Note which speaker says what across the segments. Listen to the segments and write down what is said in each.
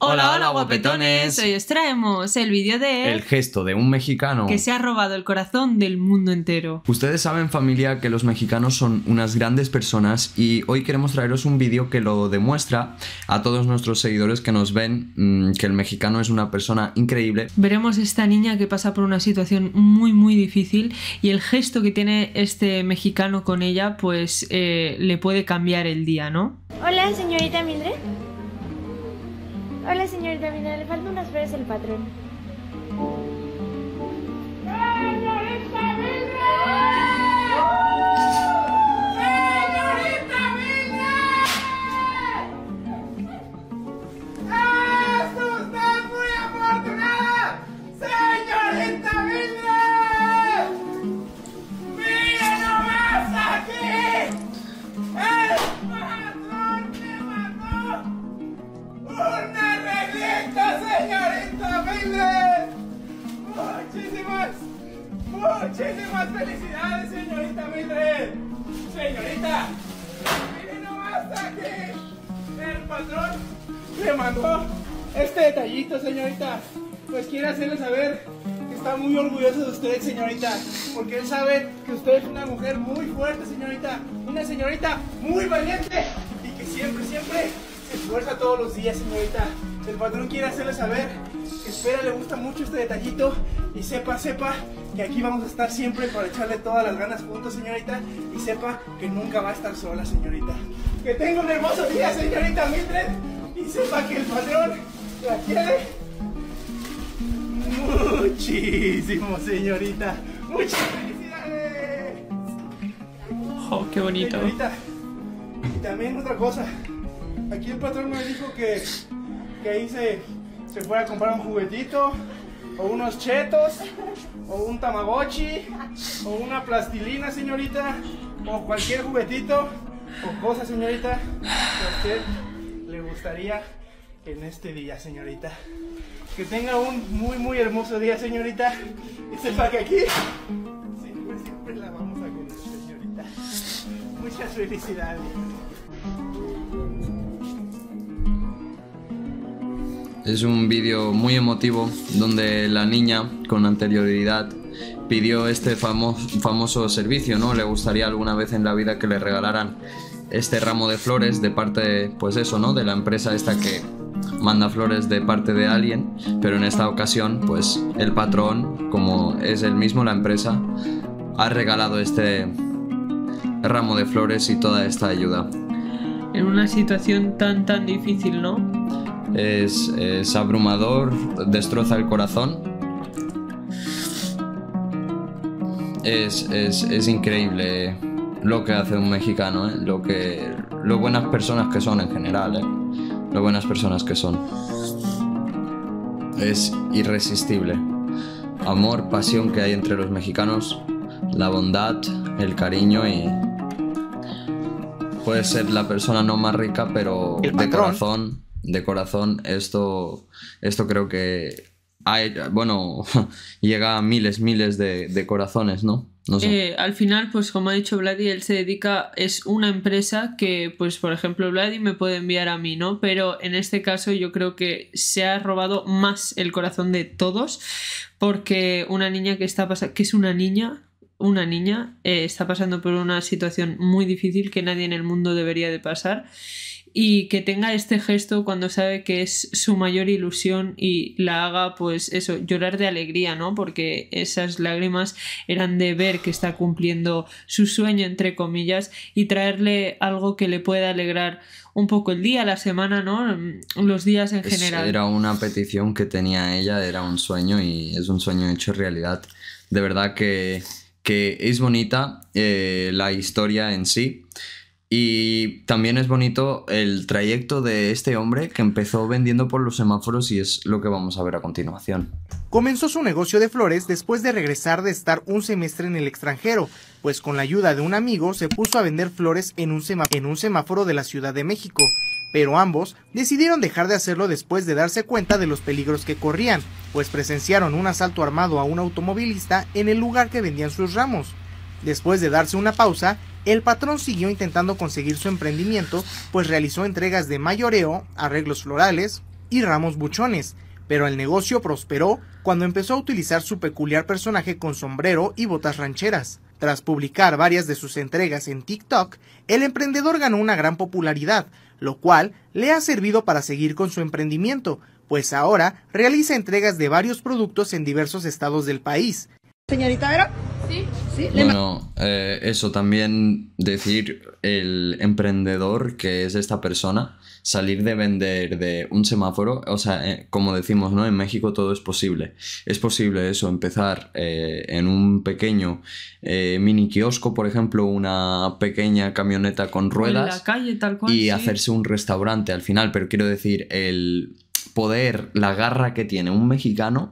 Speaker 1: Hola, hola guapetones.
Speaker 2: Hoy os traemos el vídeo de...
Speaker 1: El gesto de un mexicano
Speaker 2: que se ha robado el corazón del mundo entero.
Speaker 1: Ustedes saben, familia, que los mexicanos son unas grandes personas y hoy queremos traeros un vídeo que lo demuestra a todos nuestros seguidores que nos ven, que el mexicano es una persona increíble.
Speaker 2: Veremos esta niña que pasa por una situación muy difícil y el gesto que tiene este mexicano con ella pues le puede cambiar el día, ¿no?
Speaker 3: Hola, señorita Mildred. Hola, señorita Mildred. Le faltan unas flores al patrón. ¡Señorita Mildred! ¡Señorita Mildred! ¡Es usted muy afortunada! ¡Señorita Mildred! ¡Mire nomás aquí! ¡El patrón me mandó una arreglita, señorita Mildred! Muchísimas felicidades, señorita Mildred. Señorita, mire nomás aquí. El patrón le mandó este detallito, señorita. Pues quiere hacerle saber que está muy orgulloso de usted, señorita, porque él sabe que usted es una mujer muy fuerte, señorita. Una señorita muy valiente y que siempre se esfuerza todos los días, señorita. El patrón quiere hacerle saber que espera, le gusta mucho este detallito y sepa que aquí vamos a estar siempre para echarle todas las ganas juntos, señorita, y sepa que nunca va a estar sola, señorita. Que tenga un hermoso día, señorita Mildred, y sepa que el patrón la quiere muchísimo, señorita. Muchas felicidades.
Speaker 2: ¡Oh, qué bonito!
Speaker 4: Señorita, y también otra cosa. Aquí el patrón me dijo que ahí se fuera a comprar un juguetito, o unos chetos, o un tamagotchi, o una plastilina, señorita, o cualquier juguetito, o cosa, señorita, que a usted le gustaría en este día, señorita. Que tenga un muy hermoso día, señorita, y sepa que aquí siempre la vamos a conocer, señorita. Muchas felicidades.
Speaker 1: Es un vídeo muy emotivo donde la niña con anterioridad pidió este famoso servicio, ¿no? Le gustaría alguna vez en la vida que le regalaran este ramo de flores de parte, pues eso, ¿no? De la empresa esta que manda flores de parte de alguien, pero en esta ocasión, pues el patrón, como es él mismo, la empresa, ha regalado este ramo de flores y toda esta ayuda.
Speaker 2: En una situación tan difícil, ¿no?
Speaker 1: Es abrumador, destroza el corazón. Es increíble lo que hace un mexicano, ¿eh? Lo buenas personas que son en general, ¿eh? Lo buenas personas que son. Es irresistible. Amor, pasión que hay entre los mexicanos, la bondad, el cariño y... Puede ser la persona no más rica, pero de corazón, esto creo que hay, bueno, llega a miles de corazones, ¿no? No sé.
Speaker 2: Al final, pues como ha dicho Vladi, él se dedica, es una empresa que, pues por ejemplo, Vladi me puede enviar a mí, ¿no? Pero en este caso yo creo que se ha robado más el corazón de todos, porque una niña que está pasando, que es una niña está pasando por una situación muy difícil que nadie en el mundo debería de pasar, y que tenga este gesto cuando sabe que es su mayor ilusión y la haga, pues eso, llorar de alegría, ¿no? Porque esas lágrimas eran de ver que está cumpliendo su sueño, entre comillas, y traerle algo que le pueda alegrar un poco el día, la semana, ¿no? Los días en general.
Speaker 1: Era una petición que tenía ella, era un sueño y es un sueño hecho realidad. De verdad que es bonita la historia en sí. Y también es bonito el trayecto de este hombre que empezó vendiendo por los semáforos y es lo que vamos a ver a continuación.
Speaker 5: Comenzó su negocio de flores después de regresar de estar un semestre en el extranjero, pues con la ayuda de un amigo se puso a vender flores en un semáforo de la Ciudad de México. Pero ambos decidieron dejar de hacerlo después de darse cuenta de los peligros que corrían, pues presenciaron un asalto armado a un automovilista en el lugar que vendían sus ramos. Después de darse una pausa, el patrón siguió intentando conseguir su emprendimiento, pues realizó entregas de mayoreo, arreglos florales y ramos buchones, pero el negocio prosperó cuando empezó a utilizar su peculiar personaje con sombrero y botas rancheras. Tras publicar varias de sus entregas en TikTok, el emprendedor ganó una gran popularidad, lo cual le ha servido para seguir con su emprendimiento, pues ahora realiza entregas de varios productos en diversos estados del país.
Speaker 6: Señorita Vero. Sí.
Speaker 1: Bueno, eso también decir, el emprendedor que es esta persona, salir de vender de un semáforo, o sea, como decimos, ¿no? En México todo es posible. Es posible eso, empezar en un pequeño mini kiosco, por ejemplo, una pequeña camioneta con ruedas,
Speaker 2: en la calle, tal cual,
Speaker 1: y
Speaker 2: sí,
Speaker 1: hacerse un restaurante al final, pero quiero decir, el poder, la garra que tiene un mexicano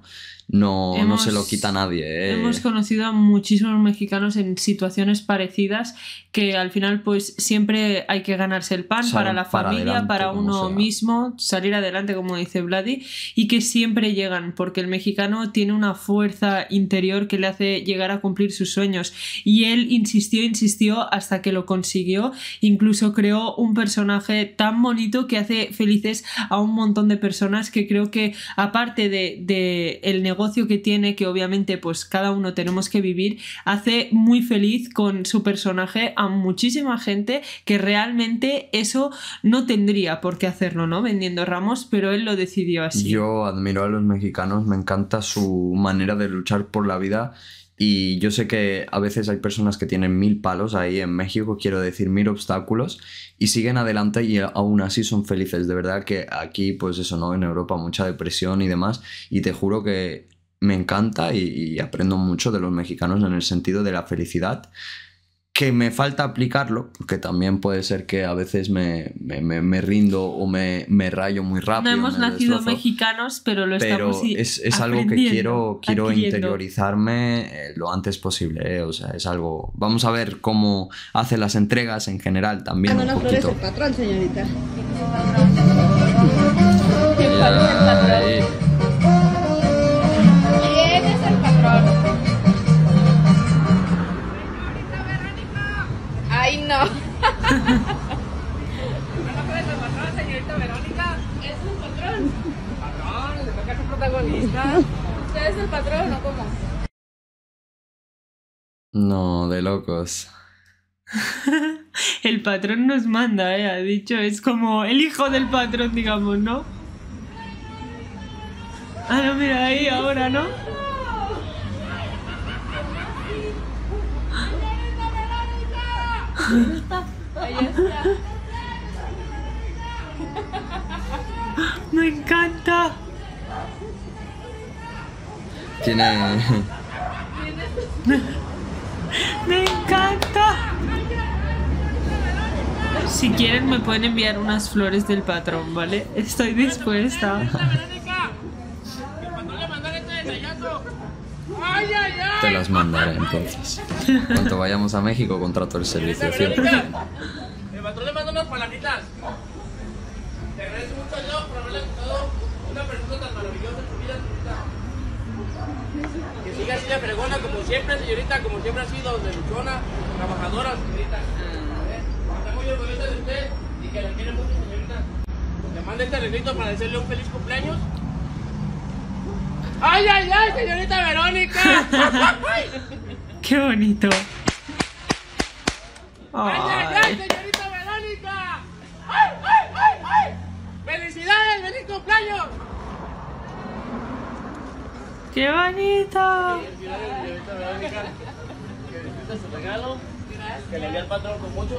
Speaker 1: no se lo quita nadie.
Speaker 2: Hemos conocido a muchísimos mexicanos en situaciones parecidas que al final pues siempre hay que ganarse el pan para la familia, para uno mismo, salir adelante como dice Vladi, y que siempre llegan porque el mexicano tiene una fuerza interior que le hace llegar a cumplir sus sueños y él insistió hasta que lo consiguió, incluso creó un personaje tan bonito que hace felices a un montón de personas que creo que aparte de el negocio que tiene, que obviamente pues cada uno tenemos que vivir, hace muy feliz con su personaje a muchísima gente que realmente eso no tendría por qué hacerlo, ¿no? Vendiendo ramos, pero él lo decidió así.
Speaker 1: Yo admiro a los mexicanos, me encanta su manera de luchar por la vida. Y yo sé que a veces hay personas que tienen 1000 palos ahí en México, quiero decir 1000 obstáculos, y siguen adelante y aún así son felices. De verdad que aquí, pues eso, ¿no? En Europa mucha depresión y demás, y te juro que me encanta y aprendo mucho de los mexicanos en el sentido de la felicidad, que me falta aplicarlo, porque también puede ser que a veces me rindo o me rayo muy rápido.
Speaker 2: No hemos nacido mexicanos, pero lo estamos
Speaker 1: es algo que quiero interiorizarme lo antes posible, o sea, es algo... Vamos a ver cómo hace las entregas en general también un poquito.
Speaker 6: Es el patrón, señorita.
Speaker 7: ¿Quién es el patrón? Ay, no. ¿No puedes el patrón, señorita Verónica? ¿Es el patrón? Patrón, le toca ser protagonista. ¿Usted es el patrón o cómo?
Speaker 1: No, de locos.
Speaker 2: El patrón nos manda, ha dicho, es como el hijo del patrón, digamos, ¿no? Ah, no, mira ahí ahora, ¿no?
Speaker 7: Ahí está.
Speaker 2: Me encanta.
Speaker 1: Tiene...
Speaker 2: Me encanta. Si quieren me pueden enviar unas flores del patrón, ¿vale? Estoy dispuesta.
Speaker 1: Te las mandaré entonces. Cuando vayamos a México contrato el servicio 100%.
Speaker 3: El patrón le manda unas palabritas. Te agradezco mucho a Dios por haberle dado una persona tan maravillosa en tu vida, señorita. Que siga así de fregona como siempre, señorita, como siempre ha sido, de luchona, trabajadora, señorita. Estamos muy orgullosos de usted y que la quiere mucho, señorita. Le manda este arreglito para decirle un feliz cumpleaños. ¡Ay, ay, ay, señorita Verónica!
Speaker 2: ¡Qué bonito!
Speaker 3: ¡Ay, ay, ay, señorita Verónica! ¡Ay, ay, ay, ay! ¡Felicidades, feliz cumpleaños!
Speaker 2: ¡Qué bonito!
Speaker 3: Felicidades, señorita Verónica. Que disfrute su regalo. Que le envíe al patrón con mucho.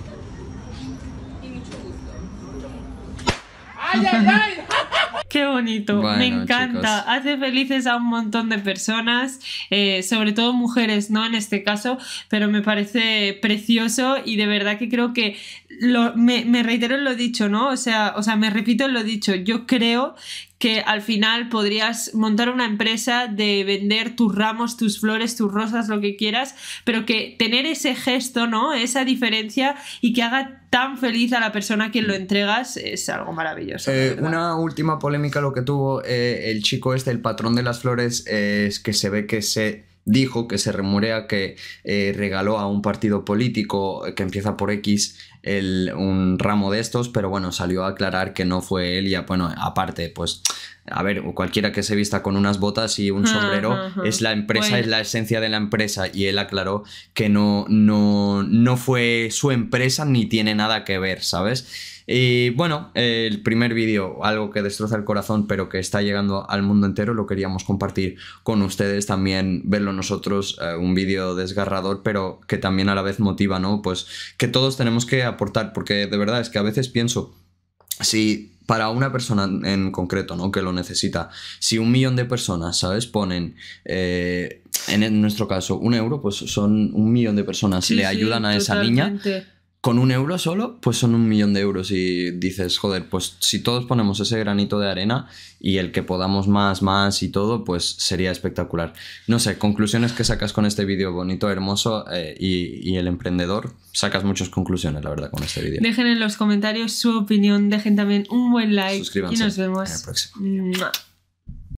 Speaker 7: Y mucho gusto.
Speaker 3: ¡Ay, ay, ay!
Speaker 2: Qué bonito,
Speaker 1: Bueno,
Speaker 2: me encanta,
Speaker 1: chicos.
Speaker 2: hace felices a un montón de personas, sobre todo mujeres, ¿no? En este caso, pero me parece precioso y de verdad que creo que me reitero en lo dicho, ¿no? O sea, me repito en lo dicho, yo creo que al final podrías montar una empresa de vender tus ramos, tus flores, tus rosas, lo que quieras, pero que tener ese gesto, ¿no? Esa diferencia y que haga tan feliz a la persona a quien lo entregas es algo maravilloso.
Speaker 1: Una última polémica lo que tuvo el chico este, el patrón de las flores, es que se ve que se dijo que se rumorea que regaló a un partido político que empieza por X un ramo de estos, pero bueno, salió a aclarar que no fue él. Y bueno, aparte, pues a ver, cualquiera que se vista con unas botas y un sombrero es la empresa, bueno, es la esencia de la empresa, y él aclaró que no fue su empresa ni tiene nada que ver, ¿sabes? Y bueno, el primer vídeo, algo que destroza el corazón pero que está llegando al mundo entero, lo queríamos compartir con ustedes, también verlo nosotros, un vídeo desgarrador pero que también a la vez motiva, ¿no? Pues que todos tenemos que aportar, porque de verdad es que a veces pienso, si para una persona en concreto, ¿no?, que lo necesita, si 1 millón de personas, ¿sabes?, ponen, en nuestro caso, 1 euro, pues son 1 millón de personas, sí, le ayudan a esa niña. Con 1 euro solo, pues son 1 millón de euros, y dices, joder, pues si todos ponemos ese granito de arena y el que podamos más y todo, pues sería espectacular. No sé, conclusiones que sacas con este vídeo bonito, hermoso, y el emprendedor, sacas muchas conclusiones, la verdad, con este vídeo.
Speaker 2: Dejen en los comentarios su opinión, dejen también un buen like.
Speaker 1: Suscríbanse.
Speaker 2: Y nos vemos
Speaker 1: en el próximo.